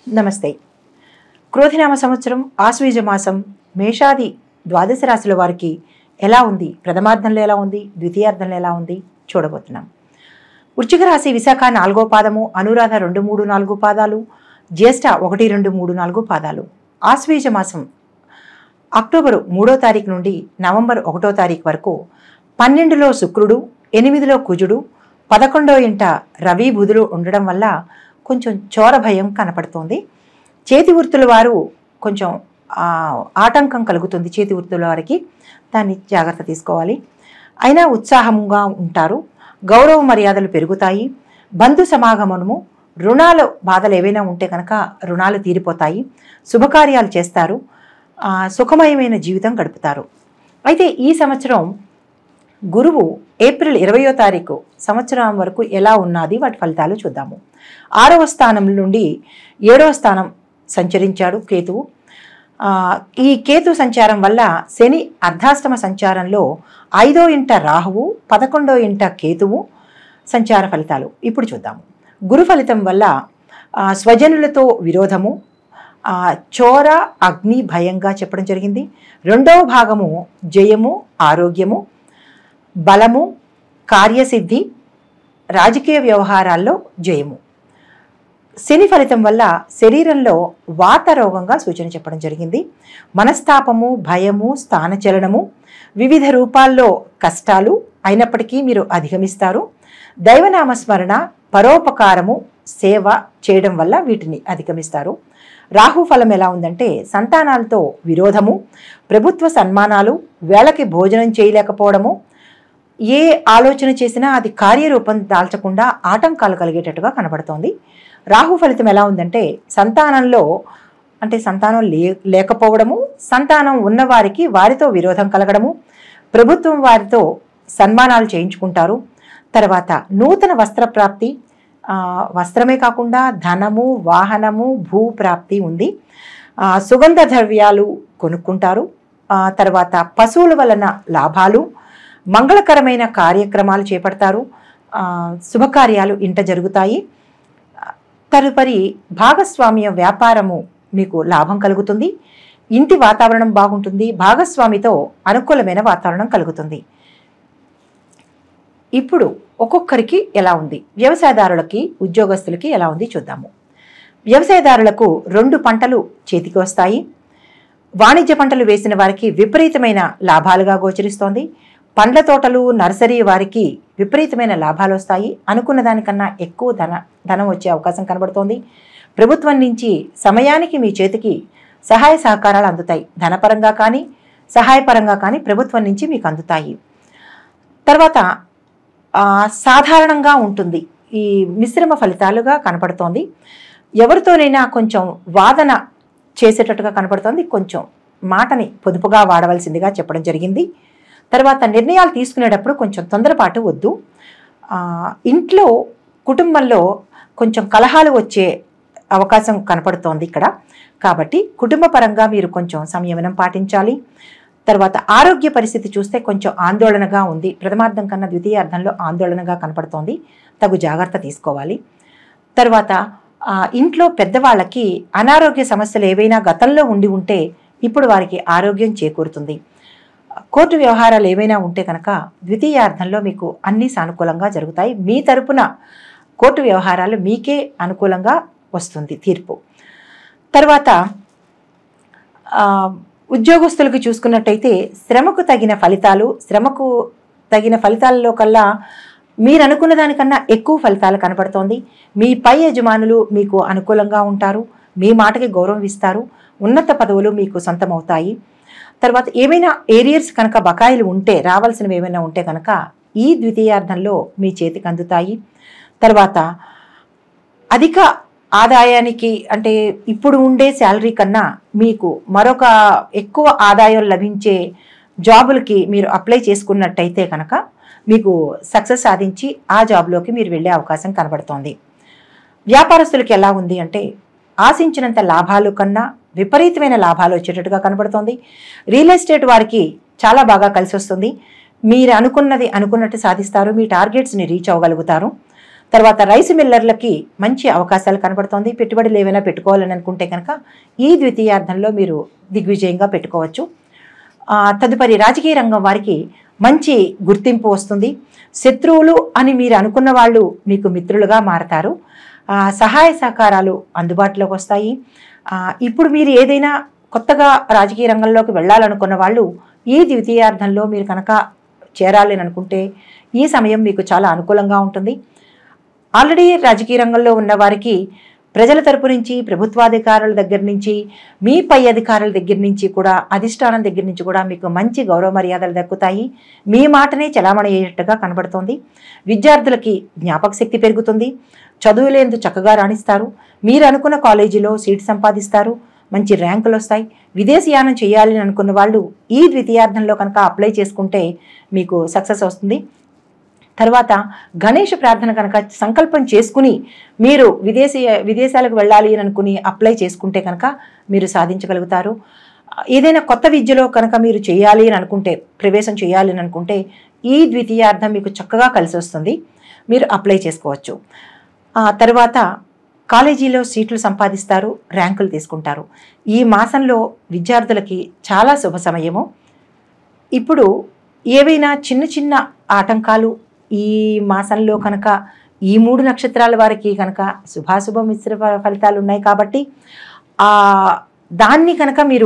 నమస్తే. క్రోధినామ సంవత్సరం ఆశ్వీజ మాసం మేషాది ద్వాదశ రాశుల వారికి ఎలా ఉంది, ప్రథమార్థంలో ఎలా ఉంది, ద్వితీయార్థంలో ఎలా ఉంది చూడబోతున్నాం. వృశ్చిక రాశి విశాఖ 4వ పాదము, అనురాధ 2, 3, 4 పాదాలు, జ్యేష్ఠ 1, 2, 3, 4 పాదాలు. ఆశ్వీజ మాసం అక్టోబరు 3వ తారీఖు నుండి నవంబర్ 1వ తారీఖు వరకు 12లో శుక్రుడు, 8లో కుజుడు, 11వ ఇంట రవి బుధులు ఉండడం వల్ల కొంచెం చోర భయం కనపడుతోంది. చేతి వృత్తుల వారు కొంచెం ఆటంకం కలుగుతుంది. చేతి వృత్తుల వారికి దాన్ని జాగ్రత్త తీసుకోవాలి. అయినా ఉత్సాహంగా ఉంటారు. గౌరవ మర్యాదలు పెరుగుతాయి. బంధు సమాగమనము, రుణాలు బాధలు ఏవైనా ఉంటే కనుక రుణాలు తీరిపోతాయి. శుభకార్యాలు చేస్తారు. సుఖమయమైన జీవితం గడుపుతారు. అయితే ఈ సంవత్సరం గురువు ఏప్రిల్ 20వ తారీఖు సంవత్సరం వరకు ఎలా ఉన్నది వాటి ఫలితాలు చూద్దాము. 6వ స్థానం నుండి 7వ స్థానం సంచరించాడు కేతువు. ఈ కేతు సంచారం వల్ల శని అర్ధాష్టమ సంచారంలో 5వ ఇంట రాహువు, 11వ ఇంట కేతువు సంచార ఫలితాలు ఇప్పుడు చూద్దాము. గురు ఫలితం వల్ల స్వజనులతో విరోధము, చోర అగ్ని భయంగా చెప్పడం జరిగింది. 2వ భాగము జయము, ఆరోగ్యము, బలము, కార్యసిద్ధి, రాజకీయ వ్యవహారాల్లో జయము. శని ఫలితం వల్ల శరీరంలో వాత రోగంగా సూచన చెప్పడం జరిగింది. మనస్తాపము, భయము, స్థానచలనము, వివిధ రూపాల్లో కష్టాలు అయినప్పటికీ మీరు అధిగమిస్తారు. దైవనామస్మరణ, పరోపకారము, సేవ చేయడం వల్ల వీటిని అధిగమిస్తారు. రాహు ఫలం ఎలా ఉందంటే సంతానాలతో విరోధము, ప్రభుత్వ సన్మానాలు, వేళకి భోజనం చేయలేకపోవడము, ఏ ఆలోచన చేసినా అది కార్యరూపం దాల్చకుండా ఆటంకాలు కలిగేటట్టుగా కనబడుతోంది. రాహు ఫలితం ఎలా ఉందంటే సంతానంలో అంటే సంతానం లేకపోవడము, సంతానం ఉన్నవారికి వారితో విరోధం కలగడము, ప్రభుత్వం వారితో సన్మానాలు చేయించుకుంటారు. తర్వాత నూతన వస్త్ర ప్రాప్తి, వస్త్రమే కాకుండా ధనము, వాహనము, భూప్రాప్తి ఉంది. సుగంధ ద్రవ్యాలు కొనుక్కుంటారు. తర్వాత పశువుల వలన లాభాలు, మంగళకరమైన కార్యక్రమాలు చేపడతారు. శుభకార్యాలు ఇంట జరుగుతాయి. తదుపరి భాగస్వామ్య వ్యాపారము మీకు లాభం కలుగుతుంది. ఇంటి వాతావరణం బాగుంటుంది. భాగస్వామితో అనుకూలమైన వాతావరణం కలుగుతుంది. ఇప్పుడు ఒక్కొక్కరికి ఎలా ఉంది, వ్యవసాయదారులకి, ఉద్యోగస్తులకి ఎలా ఉంది చూద్దాము. వ్యవసాయదారులకు 2 పంటలు చేతికి వస్తాయి. వాణిజ్య పంటలు వేసిన వారికి విపరీతమైన లాభాలుగా గోచరిస్తోంది. పండ్ల తోటలు, నర్సరీ వారికి విపరీతమైన లాభాలు వస్తాయి. అనుకున్న దానికన్నా ఎక్కువ ధనం వచ్చే అవకాశం కనబడుతోంది. ప్రభుత్వం నుంచి సమయానికి మీ చేతికి సహాయ సహకారాలు అందుతాయి. ధనపరంగా కానీ సహాయపరంగా కానీ ప్రభుత్వం నుంచి మీకు అందుతాయి. తర్వాత సాధారణంగా ఉంటుంది. ఈ మిశ్రమ ఫలితాలుగా కనపడుతోంది. ఎవరితోనైనా కొంచెం వాదన చేసేటట్టుగా కనపడుతోంది. కొంచెం మాటని పొదుపుగా వాడవలసిందిగా చెప్పడం జరిగింది. తర్వాత నిర్ణయాలు తీసుకునేటప్పుడు కొంచెం తొందరపాటు వద్దు. ఇంట్లో కుటుంబంలో కొంచెం కలహాలు వచ్చే అవకాశం కనపడుతోంది ఇక్కడ. కాబట్టి కుటుంబ పరంగా మీరు కొంచెం సంయమనం పాటించాలి. తర్వాత ఆరోగ్య పరిస్థితి చూస్తే కొంచెం ఆందోళనగా ఉంది. ప్రథమార్థం కన్నా ద్వితీయార్థంలో ఆందోళనగా కనపడుతోంది. తగు జాగ్రత్త తీసుకోవాలి. తర్వాత ఇంట్లో పెద్దవాళ్ళకి అనారోగ్య సమస్యలు ఏవైనా గతంలో ఉంటే ఇప్పుడు వారికి ఆరోగ్యం చేకూరుతుంది. కోర్టు వ్యవహారాలు ఏవైనా ఉంటే కనుక ద్వితీయార్థంలో మీకు అన్నీ సానుకూలంగా జరుగుతాయి. మీ తరపున కోర్టు వ్యవహారాలు మీకే అనుకూలంగా వస్తుంది తీర్పు. తర్వాత ఉద్యోగస్తులకు చూసుకున్నట్టయితే శ్రమకు తగిన ఫలితాలలో కల్లా మీరు అనుకున్న దానికన్నా ఎక్కువ ఫలితాలు కనపడుతోంది. మీ పై యజమానులు మీకు అనుకూలంగా ఉంటారు. మీ మాటకి గౌరవం ఇస్తారు. ఉన్నత పదవులు మీకు సొంతమవుతాయి. తర్వాత ఏమైనా ఏరియర్స్ కనుక బకాయిలు ఉంటే, రావాల్సినవి ఏమైనా ఉంటే కనుక ఈ ద్వితీయార్థంలో మీ చేతికి అందుతాయి. తర్వాత అధిక ఆదాయానికి అంటే ఇప్పుడు ఉండే శాలరీ కన్నా మీకు మరొక ఎక్కువ ఆదాయం లభించే జాబులకి మీరు అప్లై చేసుకున్నట్టయితే కనుక మీకు సక్సెస్ సాధించి ఆ జాబ్లోకి మీరు వెళ్ళే అవకాశం కనబడుతోంది. వ్యాపారస్తులకి ఎలా ఉంది అంటే ఆశించినంత లాభాలు కన్నా విపరీతమైన లాభాలు వచ్చేటట్టుగా కనబడుతోంది. రియల్ ఎస్టేట్ వారికి చాలా బాగా కలిసి వస్తుంది. మీరు అనుకున్నది అనుకున్నట్టు సాధిస్తారు. మీ టార్గెట్స్ని రీచ్ అవ్వగలుగుతారు. తర్వాత రైస్ మిల్లర్లకి మంచి అవకాశాలు కనబడుతోంది. పెట్టుబడులు ఏవైనా పెట్టుకోవాలని అనుకుంటే కనుక ఈ ద్వితీయార్థంలో మీరు దిగ్విజయంగా పెట్టుకోవచ్చు. తదుపరి రాజకీయ రంగం వారికి మంచి గుర్తింపు వస్తుంది. శత్రువులు అని మీరు అనుకున్న వాళ్ళు మీకు మిత్రులుగా మారతారు. సహాయ సహకారాలు అందుబాటులోకి వస్తాయి. ఇప్పుడు మీరు ఏదైనా కొత్తగా రాజకీయ రంగంలోకి వెళ్ళాలనుకున్న వాళ్ళు ఈ ద్వితీయార్థంలో మీరు కనుక చేరాలని అనుకుంటే ఈ సమయం మీకు చాలా అనుకూలంగా ఉంటుంది. ఆల్రెడీ రాజకీయ రంగంలో ఉన్న వారికి ప్రజల తరపు నుంచి, ప్రభుత్వాధికారుల దగ్గర నుంచి, మీ పై అధికారుల దగ్గర నుంచి కూడా, అధిష్టానం దగ్గర నుంచి కూడా మీకు మంచి గౌరవ మర్యాదలు దక్కుతాయి. మీ మాటనే చలామణి అయ్యేట్టుగా కనబడుతోంది. విద్యార్థులకి జ్ఞాపక శక్తి పెరుగుతుంది. చదువులేందు చక్కగా రాణిస్తారు. మీరు అనుకున్న కాలేజీలో సీట్ సంపాదిస్తారు. మంచి ర్యాంకులు వస్తాయి. విదేశీయానం చేయాలి అని అనుకున్న వాళ్ళు ఈ ద్వితీయార్థంలో కనుక అప్లై చేసుకుంటే మీకు సక్సెస్ వస్తుంది. తర్వాత గణేష ప్రార్థన కనుక సంకల్పం చేసుకుని మీరు విదేశాలకు వెళ్ళాలి అని అనుకుని అప్లై చేసుకుంటే కనుక మీరు సాధించగలుగుతారు. ఏదైనా కొత్త విద్యలో కనుక మీరు చేయాలి అని అనుకుంటే, ప్రవేశం చేయాలి అని అనుకుంటే ఈ ద్వితీయార్థం మీకు చక్కగా కలిసి వస్తుంది. మీరు అప్లై చేసుకోవచ్చు. తర్వాత కాలేజీలో సీట్లు సంపాదిస్తారు, ర్యాంకులు తీసుకుంటారు. ఈ మాసంలో విద్యార్థులకి చాలా శుభ సమయము. ఇప్పుడు ఏవైనా చిన్న చిన్న ఆటంకాలు ఈ మాసంలో కనుక ఈ 3 నక్షత్రాల వారికి కనుక శుభాశుభ మిశ్ర ఫలితాలు ఉన్నాయి కాబట్టి దాన్ని కనుక మీరు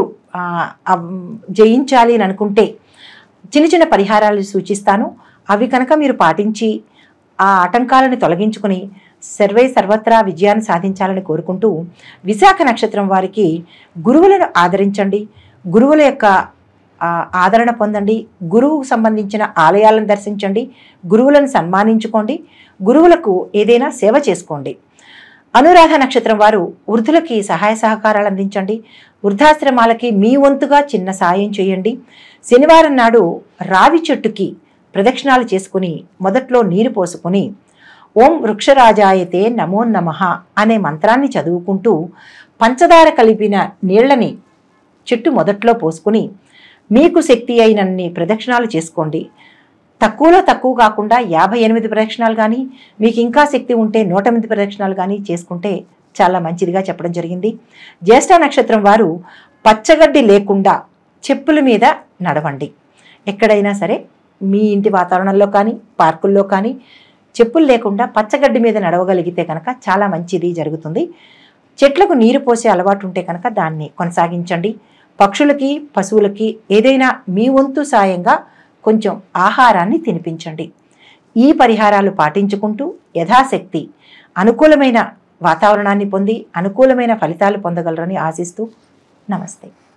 జయించాలి అని అనుకుంటే చిన్న చిన్న పరిహారాలు సూచిస్తాను. అవి కనుక మీరు పాటించి ఆ ఆటంకాలను తొలగించుకుని సర్వత్రా విజయాన్ని సాధించాలని కోరుకుంటూ, విశాఖ నక్షత్రం వారికి గురువులను ఆదరించండి. గురువుల యొక్క ఆదరణ పొందండి. గురువుకు సంబంధించిన ఆలయాలను దర్శించండి. గురువులను సన్మానించుకోండి. గురువులకు ఏదైనా సేవ చేసుకోండి. అనురాధ నక్షత్రం వారు వృద్ధులకి సహాయ సహకారాలు అందించండి. వృద్ధాశ్రమాలకి మీ వంతుగా చిన్న సాయం చేయండి. శనివారం నాడు రావి చెట్టుకి ప్రదక్షిణాలు చేసుకుని మొదట్లో నీరు పోసుకుని ఓం వృక్షరాజాయతే నమో నమః అనే మంత్రాన్ని చదువుకుంటూ పంచదార కలిపిన నీళ్లని చెట్టు మొదట్లో పోసుకుని మీకు శక్తి అయినన్ని ప్రదక్షిణాలు చేసుకోండి. తక్కువలో తక్కువ కాకుండా 58 ప్రదక్షిణాలు కానీ, మీకు ఇంకా శక్తి ఉంటే 108 ప్రదక్షిణాలు కానీ చేసుకుంటే చాలా మంచిదిగా చెప్పడం జరిగింది. జ్యేష్ఠ నక్షత్రం వారు పచ్చగడ్డి లేకుండా చెప్పుల మీద నడవండి. ఎక్కడైనా సరే మీ ఇంటి వాతావరణంలో కానీ, పార్కుల్లో కానీ చెప్పులు లేకుండా పచ్చగడ్డి మీద నడవగలిగితే కనుక చాలా మంచిది జరుగుతుంది. చెట్లకు నీరు పోసే అలవాటు ఉంటే కనుక దాన్ని కొనసాగించండి. పక్షులకి, పశువులకి ఏదైనా మీ వంతు సాయంగా కొంచెం ఆహారాన్ని తినిపించండి. ఈ పరిహారాలు పాటించుకుంటూ యథాశక్తి అనుకూలమైన వాతావరణాన్ని పొంది అనుకూలమైన ఫలితాలు పొందగలరని ఆశిస్తూ నమస్తే.